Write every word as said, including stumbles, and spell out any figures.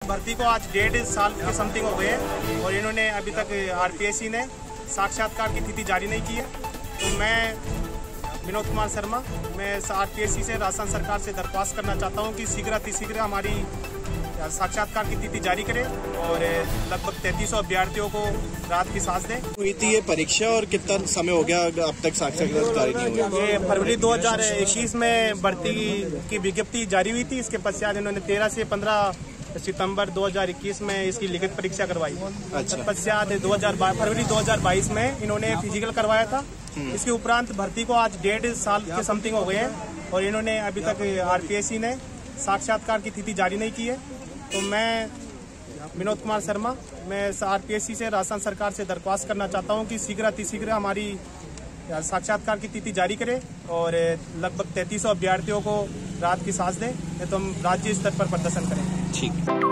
भर्ती को आज डेढ़ साल के समथिंग हो गए हैं और इन्होंने अभी तक आरपीएससी ने साक्षात्कार की तिथि जारी नहीं की है। तो मैं विनोद कुमार शर्मा मैं आरपीएससी से राजस्थान सरकार से दरख्वास्त करना चाहता हूं कि शीघ्र अतिशीघ्र हमारी साक्षात्कार की तिथि जारी करें और लगभग तैंतीस सौ अभ्यर्थियों को राहत की सांस दें। हुई थी ये परीक्षा और कितना समय हो गया अब तक साक्षात्कार जारी नहीं हुआ? ये फरवरी दो हज़ार इक्कीस में भर्ती की विज्ञप्ति जारी हुई थी। इसके पश्चात इन्होंने तेरह से पंद्रह सितंबर दो हज़ार इक्कीस में इसकी लिखित परीक्षा करवाई। अच्छा। पश्चात दो हज़ार फरवरी दो हज़ार बाईस में इन्होंने फिजिकल करवाया था। इसके उपरांत भर्ती को आज डेढ़ साल के समथिंग हो गए हैं और इन्होंने अभी तक आरपीएससी ने साक्षात्कार की तिथि जारी नहीं की है। तो मैं विनोद कुमार शर्मा मैं आरपीएससी से राजस्थान सरकार से दरख्वास्त करना चाहता हूं कि शीघ्र अतिशीघ्र हमारी साक्षात्कार की तिथि जारी करें और लगभग तैंतीस सौ अभ्यर्थियों को राहत की सांस दें, तो हम राज्य स्तर पर प्रदर्शन करें। ठीक।